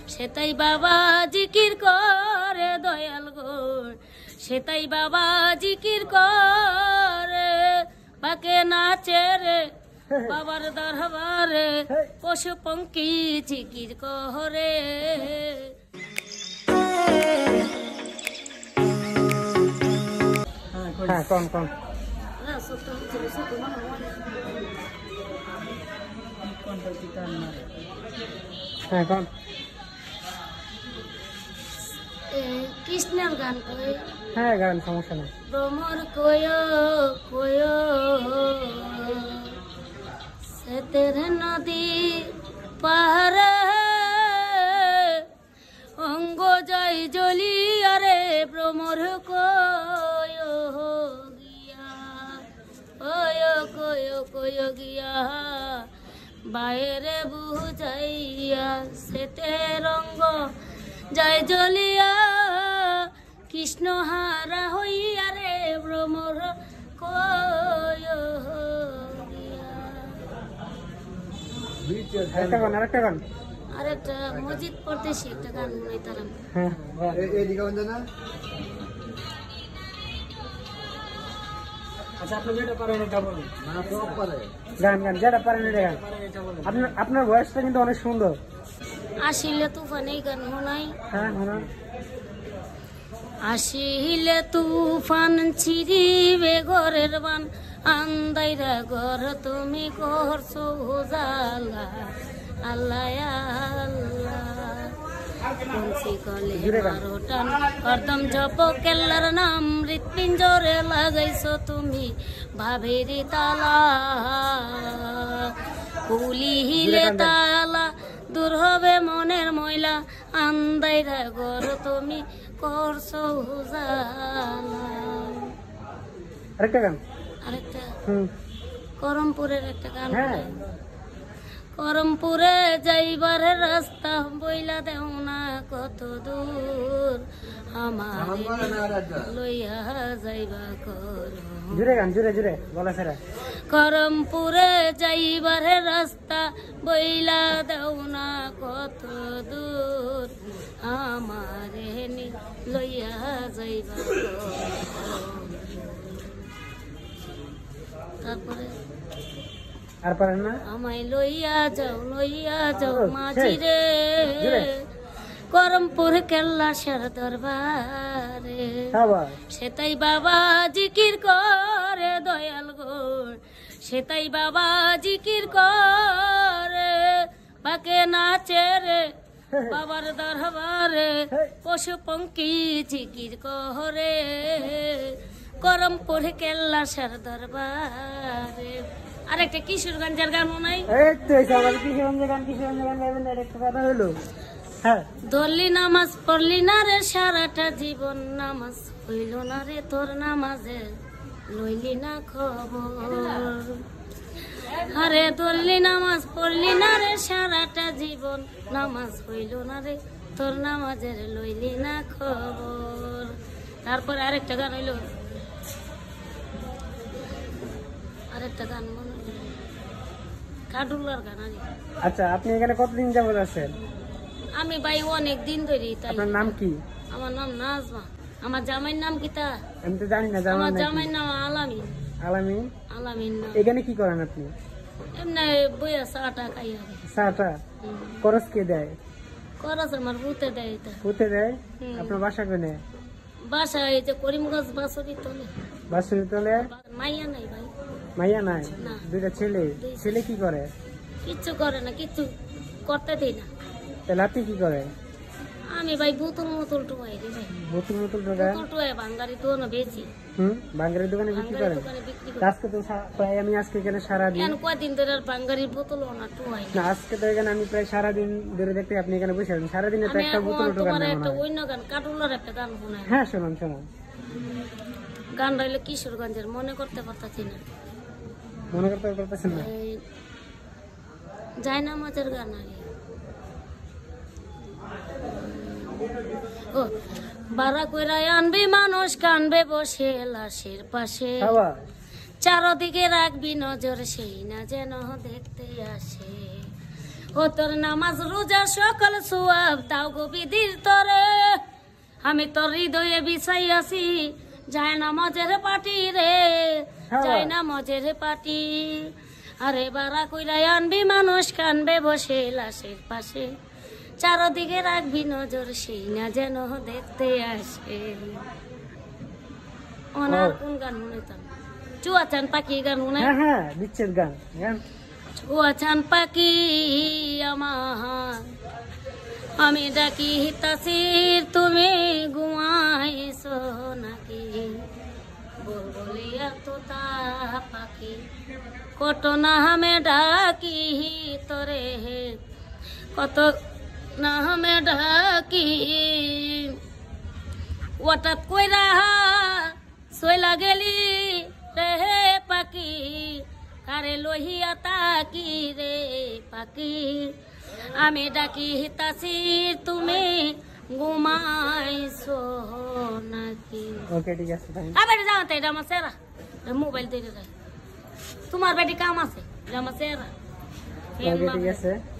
সেটাই বাবা জিকির করে দয়াল গো, সেটাই বাবা জিকির করে, পাকে নাচে রে বাবার দরবারে, পশু পঙ্কি জিকির করে। কোন কোন কোন কৃষ্ণের গান কই, হ্যাঁ গান সমস্যা নেই। ভ্রমর কয় কয় সেতের নদী পাহাড়ে, অঙ্গ জয় জ্বলিয়া রে ভ্রমর কয় গিয়া, কয় কয় কয় গিয়া, বাইরে বুঝাইয়া সেতে রঙ্গ জয় জ্বলিয়া, কৃষ্ণ হারা হইয়া রে ভ্রমর কয় গিয়া। আরেকটা গান আর একটা মসজিদ পড়তেছি একটা গান গাইতাম। আচ্ছা আপনি যেটা পারেন এটা বলুন। গান গান যেটা পারেন এটা গান। আপনার ভয়েসটা কিন্তু অনেক সুন্দর। আসিলে তুফান এই গান শোনাই। হ্যাঁ আসিলে তুফান ছিড়িবে ঘরের বান, আন্দাইরা ঘর তুমি করছো জালা, আল্লাহ আল্লাহ পঞ্চি কলে বারোটান হরদম জপ কেল্লার নাম, হৃৎপিঞ্জরে লাগাইছো তুমি ভাবেরি তালা, পুলিহিলে তালা দূর হবে মনের ময়লা, আন্দাইরা ঘর তুমি করছো জালা। আরেকটা গান আরেকটা করমপুরের একটা গান। করমপুরে যাইবার রাস্তা বইলা দেও না কত দূর, আমার লইয়া যাইবা জুড়ে গান জুড়ে জুড়ে বলা ফেরা। করমপুরে যাইবার রাস্তা বইলা দেও না কত দূর, আমারে লইয়া যাইবা। তারপরে আর পারেন না? আমায় লইয়া যাও মাঝি রে, করমপুর কেল্লা শের দরবারে, সেটাই বাবা জিকির করে দয়াল গো, সেটাই বাবা জিকির করে, পাকে নাচে রে বাবার দরবারে, পশু পঙ্কি জিকির করে, করমপুর কেল্লা শের দরবারে। আরেকটা কিশোরগঞ্জের গান নাই? ধরলি নামাজ পড়লি না রে সারাটা জীবন, নামাজ হইল না রে তোর নামাজে লইলি না খবর, আরে ধরলি নামাজ পড়লি না রে সারাটা জীবন, নামাজ হইল না রে তোর নামাজের লইলি না খবর। তারপরে আরেকটা গান হইল, আরেকটা গান মনে কাডুলার গান। আচ্ছা আপনি এখানে কতদিন যাবত আছেন? আমি ভাই অনেক দিন ধরে। আপনার নাম কি? আমার নাম নাজমা। আমার জামাইয়ের নাম কি তা? আমি তো জানি না। আমার জামাইয়ের নাম আলামিন। আলামিন? আলামিন নাম। এখানে কি করেন আপনি? এমনি বইয়া চাটা খাই। চাটা খরচ কে দেয়? খরচ আমার ভূতে দেয়। এটা ভূতে দেয়? আপনার বাসা কোনে? বাসা এই যে করিমগঞ্জ বাসুরি তলে। বাসুরি তলে? মাইয়া নাই ভাই। মাইয়া নাই? না। দুইটা ছেলে? ছেলে কি করে? কিচ্ছু করে না, কিচ্ছু করতে দেই না। তাহলে আপনি কি করে? আমি ভাই বোতল মোতল টুয়াই রে ভাই। বোতল মোতল টুয়াই বাঙ্গারি দোকানে বেচি। বাঙ্গারি দোকানে বিক্রি করেন? আজকে তো প্রায় আমি আজকে এখানে সারাদিন কয়দিন ধরে আর বাঙ্গারির বোতল না টুয়াই না। আজকে তো এখানে আমি প্রায় সারাদিন ধরে দেখতে আপনি এখানে বসে আছেন। সারাদিনে তো একটা বোতল টোকান না। একটা অন্য গান কাটুলার একটা গান শোনায়। হ্যাঁ শোনান শোনান। গান রইলে কিশোরগঞ্জের মনে করতে পারতাছি না। মনে করতে পারতেছেন না? যায় না মাছের গান আগে। ও বারা কইরাই আনবি মানুষ কানবে বসে লাশের পাশে, চারদিকে রাখবি নজর সেই না যেন দেখতে আসে, ও তোর নামাজ রোজা সকল সুয়াব তাও গো বিধির তরে আমি তোর হৃদয়ে বিছাই আছি যায় না মজের পাটি রে যায় না মজের পাটি আরে বারা কইরাই আনবি মানুষ কানবে বসে লাশের পাশে চারদিকে রাখবি নজর সেই না যেন দেখতে আসে ওনার কোন গান শুনেতাম চুয়াচান পাখি গান শুনে হ্যাঁ হ্যাঁ বিচ্ছেদ গান গান চুয়াচান পাখি আমার আমি ডাকি হিতাসির তুমি ঘুমাইছো নাকি বলিয়া তোতা পাখি কত না হামে ডাকি তোরে কত না হামে ডাকি হঠাৎ কইরা সইলা গেলি রে পাখি কারে লহিয়া তাকি রে পাখি আমি ডাকি হিতাসির তুমি ঘুমাইছো নাকি ওকে ঠিক আছে আবার যাও তাই আমার সেরা মোবাইল দিয়ে তোমার বেটি কাম আছে আমার সেরা ওকে ঠিক আছে